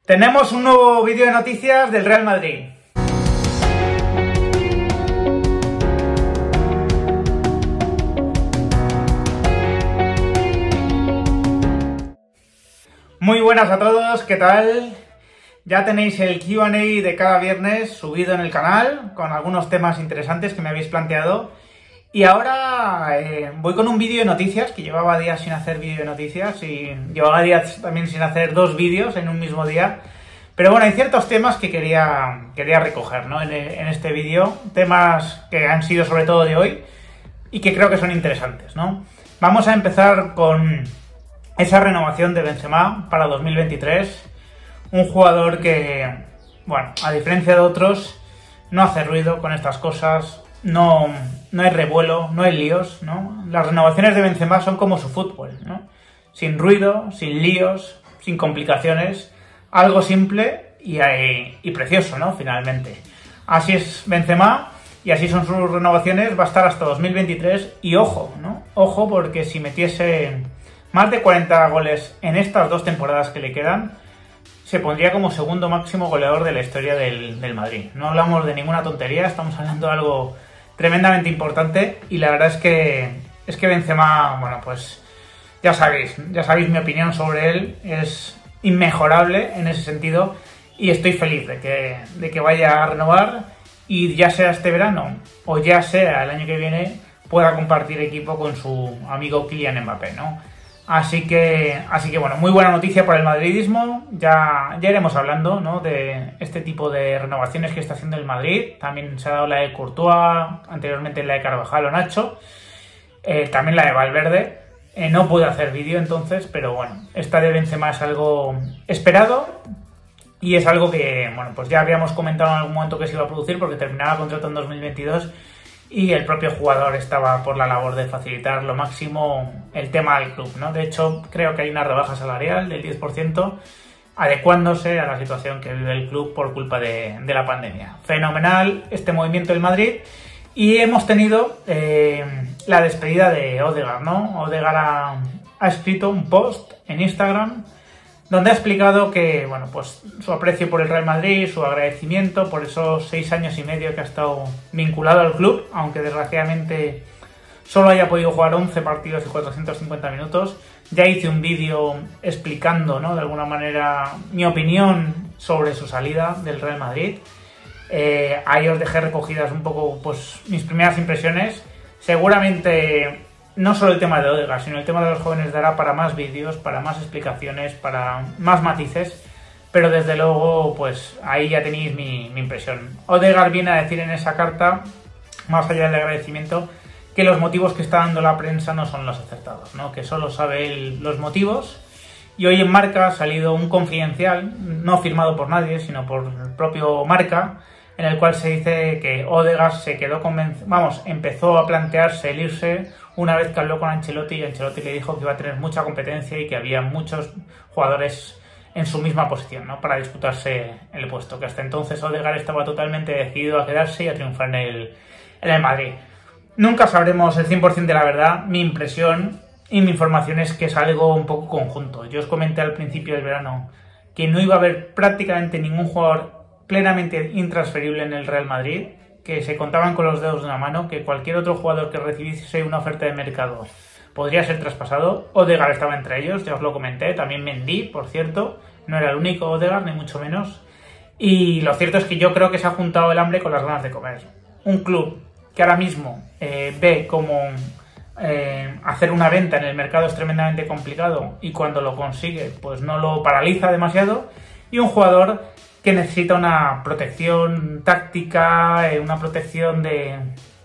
Tenemos un nuevo vídeo de noticias del Real Madrid. Muy buenas a todos, ¿qué tal? Ya tenéis el Q&A de cada viernes subido en el canal, con algunos temas interesantes que me habéis planteado. Y ahora voy con un vídeo de noticias, que llevaba días sin hacer vídeo de noticias y llevaba días también sin hacer dos vídeos en un mismo día. Pero bueno, hay ciertos temas que quería recoger, ¿no? en este vídeo, temas que han sido sobre todo de hoy y que creo que son interesantes, ¿no? Vamos a empezar con esa renovación de Benzema para 2023, un jugador que, bueno, a diferencia de otros, no hace ruido con estas cosas, no hay revuelo, no hay líos, ¿no? Las renovaciones de Benzema son como su fútbol, ¿no? Sin ruido, sin líos, sin complicaciones, algo simple y precioso, ¿no? Finalmente. Así es Benzema y así son sus renovaciones, va a estar hasta 2023 y ojo, ¿no? Ojo, porque si metiese más de 40 goles en estas dos temporadas que le quedan, se pondría como segundo máximo goleador de la historia del Madrid. No hablamos de ninguna tontería, estamos hablando de algo tremendamente importante y la verdad es que Benzema, bueno, pues ya sabéis mi opinión sobre él, es inmejorable en ese sentido y estoy feliz de que vaya a renovar y ya sea este verano o ya sea el año que viene pueda compartir equipo con su amigo Kylian Mbappé, ¿no? Así que bueno, muy buena noticia para el madridismo. Ya iremos hablando, ¿no? De este tipo de renovaciones que está haciendo el Madrid. También se ha dado la de Courtois, anteriormente la de Carvajal o Nacho, también la de Valverde. No pude hacer vídeo entonces, pero bueno, esta de Benzema es algo esperado y es algo que, bueno, pues ya habíamos comentado en algún momento que se iba a producir porque terminaba contrato en 2022 y el propio jugador estaba por la labor de facilitar lo máximo el tema del club, ¿no? De hecho, creo que hay una rebaja salarial del 10%, adecuándose a la situación que vive el club por culpa de la pandemia. Fenomenal este movimiento del Madrid. Y hemos tenido la despedida de Ødegaard, ¿no? Ødegaard ha escrito un post en Instagram donde ha explicado que, bueno, pues su aprecio por el Real Madrid, su agradecimiento por esos 6 años y medio que ha estado vinculado al club, aunque desgraciadamente solo haya podido jugar 11 partidos y 450 minutos. Ya hice un vídeo explicando, ¿no? De alguna manera mi opinión sobre su salida del Real Madrid. Ahí os dejé recogidas un poco pues mis primeras impresiones. Seguramente no solo el tema de Ødegaard, sino el tema de los jóvenes dará para más vídeos, para más explicaciones, para más matices, pero desde luego pues ahí ya tenéis mi impresión. Ødegaard viene a decir en esa carta, más allá del agradecimiento, que los motivos que está dando la prensa no son los acertados, ¿no? Que solo sabe él los motivos. Y hoy en Marca ha salido un confidencial, no firmado por nadie, sino por el propio Marca, en el cual se dice que Ødegaard se quedó empezó a plantearse el irse una vez que habló con Ancelotti y Ancelotti le dijo que iba a tener mucha competencia y que había muchos jugadores en su misma posición, ¿no? Para disputarse el puesto, que hasta entonces Ødegaard estaba totalmente decidido a quedarse y a triunfar en el Madrid. Nunca sabremos el 100% de la verdad. Mi impresión y mi información es que es algo un poco conjunto. Yo os comenté al principio del verano que no iba a haber prácticamente ningún jugador plenamente intransferible en el Real Madrid, que se contaban con los dedos de una mano, que cualquier otro jugador que recibiese una oferta de mercado podría ser traspasado. Ødegaard estaba entre ellos, ya os lo comenté, también Mendy, por cierto, no era el único Ødegaard, ni mucho menos. Y lo cierto es que yo creo que se ha juntado el hambre con las ganas de comer. Un club que ahora mismo ve como hacer una venta en el mercado es tremendamente complicado y cuando lo consigue pues no lo paraliza demasiado, y un jugador que necesita una protección táctica, una protección de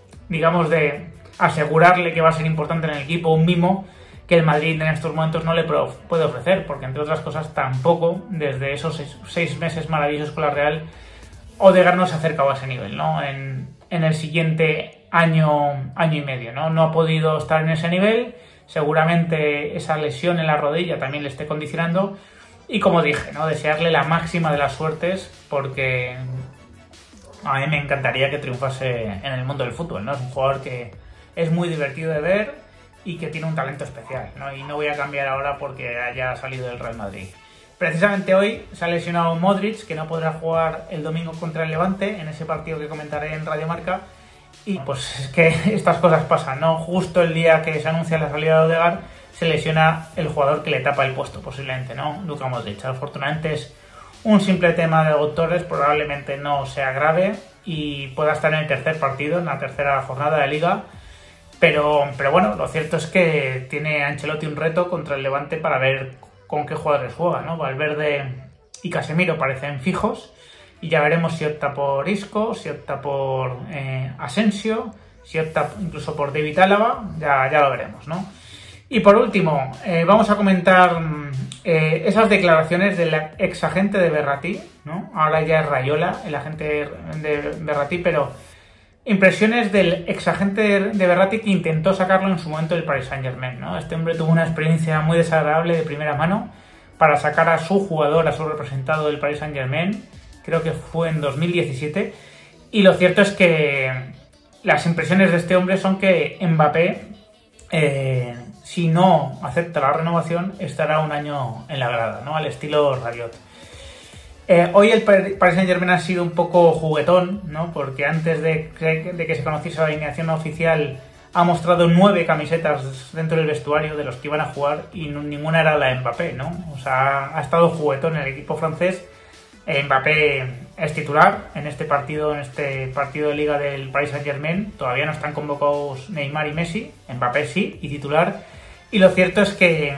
asegurarle que va a ser importante en el equipo, un mimo que el Madrid en estos momentos no le puede ofrecer, porque entre otras cosas tampoco, desde esos 6 meses maravillosos con la Real, Ødegaard no se ha acercado a ese nivel, ¿no? En el siguiente año y medio, ¿no? No ha podido estar en ese nivel, seguramente esa lesión en la rodilla también le esté condicionando. Y como dije, ¿no? Desearle la máxima de las suertes porque a mí me encantaría que triunfase en el mundo del fútbol, ¿no? Es un jugador que es muy divertido de ver y que tiene un talento especial, ¿no? Y no voy a cambiar ahora porque haya salido del Real Madrid. Precisamente hoy se ha lesionado Modric, que no podrá jugar el domingo contra el Levante, en ese partido que comentaré en Radio Marca. Y pues es que estas cosas pasan, ¿no? Justo el día que se anuncia la salida de Odegaard, se lesiona el jugador que le tapa el puesto, posiblemente, ¿no? Luka Modric. Afortunadamente es un simple tema de doctores, probablemente no sea grave y pueda estar en el tercer partido, en la tercera jornada de Liga. Pero bueno, lo cierto es que tiene Ancelotti un reto contra el Levante para ver con qué jugadores juega, ¿no? Valverde y Casemiro parecen fijos y ya veremos si opta por Isco, si opta por Asensio, si opta incluso por David Álava, ya lo veremos, ¿no? Y por último, vamos a comentar esas declaraciones del ex agente de Verratti, ¿no? Ahora ya es Raiola, el agente de Verratti, pero impresiones del ex agente de Verratti que intentó sacarlo en su momento del Paris Saint-Germain, ¿no? Este hombre tuvo una experiencia muy desagradable de primera mano para sacar a su jugador, a su representado del Paris Saint-Germain, creo que fue en 2017, y lo cierto es que las impresiones de este hombre son que Mbappé, si no acepta la renovación, estará un año en la grada, ¿no? Al estilo Rabiot. Hoy el Paris Saint-Germain ha sido un poco juguetón, ¿no? Porque antes de que se conociese la alineación oficial ha mostrado 9 camisetas dentro del vestuario de los que iban a jugar y ninguna era la de Mbappé, ¿no? O sea, ha estado juguetón en el equipo francés. Mbappé es titular en este partido de Liga del Paris Saint-Germain. Todavía no están convocados Neymar y Messi. Mbappé sí, y titular. Y lo cierto es que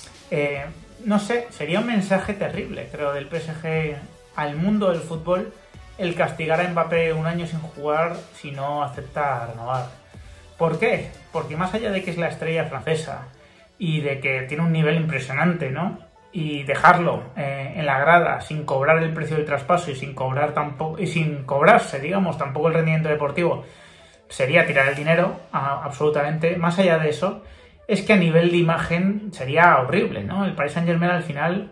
no sé, sería un mensaje terrible, creo, del PSG al mundo del fútbol el castigar a Mbappé un año sin jugar si no acepta renovar. ¿Por qué? Porque más allá de que es la estrella francesa y de que tiene un nivel impresionante, ¿no? Y dejarlo en la grada sin cobrar el precio del traspaso y sin cobrarse, digamos, tampoco el rendimiento deportivo, sería tirar el dinero, absolutamente. Más allá de eso, es que a nivel de imagen sería horrible, ¿no? El Paris Saint-Germain al final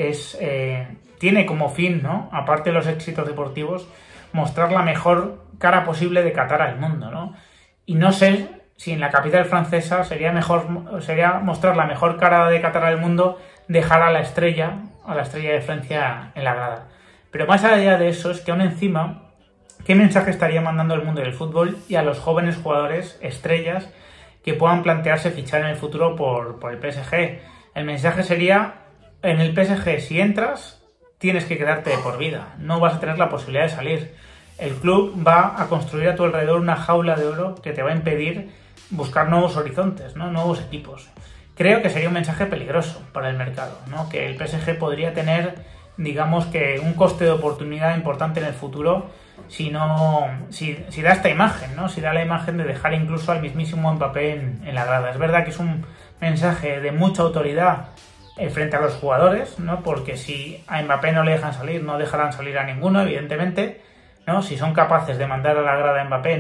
tiene como fin, ¿no? Aparte de los éxitos deportivos, mostrar la mejor cara posible de Qatar al mundo, ¿no? Y no sé si en la capital francesa sería mostrar la mejor cara de Qatar al mundo dejar a la estrella de Francia en la grada. Pero más allá de eso es que aún encima, ¿qué mensaje estaría mandando al mundo del fútbol y a los jóvenes jugadores, estrellas, que puedan plantearse fichar en el futuro por el PSG? El mensaje sería, en el PSG si entras, tienes que quedarte de por vida, no vas a tener la posibilidad de salir. El club va a construir a tu alrededor una jaula de oro que te va a impedir buscar nuevos horizontes, ¿no? Nuevos equipos. Creo que sería un mensaje peligroso para el mercado, ¿no? Que el PSG podría tener, digamos que, un coste de oportunidad importante en el futuro si da esta imagen, ¿no? Si da la imagen de dejar incluso al mismísimo Mbappé en la grada. Es verdad que es un mensaje de mucha autoridad frente a los jugadores, ¿no? Porque si a Mbappé no le dejan salir, no dejarán salir a ninguno, evidentemente, ¿no? Si son capaces de mandar a la grada a Mbappé,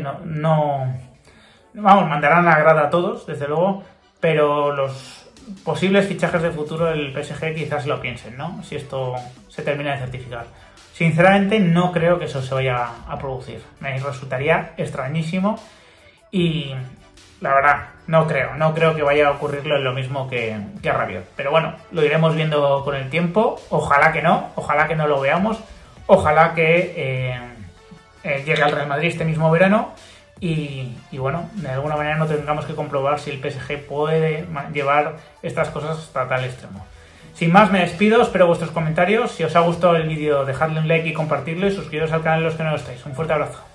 mandarán a la grada a todos, desde luego, pero los posibles fichajes de futuro del PSG quizás lo piensen, ¿no? Si esto se termina de certificar. Sinceramente no creo que eso se vaya a producir. Me resultaría extrañísimo y la verdad no creo que vaya a ocurrirlo lo mismo que a Rabiot. Pero bueno, lo iremos viendo con el tiempo. Ojalá que no lo veamos. Ojalá que llegue al Real Madrid este mismo verano y bueno, de alguna manera no tengamos que comprobar si el PSG puede llevar estas cosas hasta tal extremo. Sin más, me despido, espero vuestros comentarios. Si os ha gustado el vídeo, dejadle un like y compartirlo y suscribiros al canal los que no lo estáis. Un fuerte abrazo.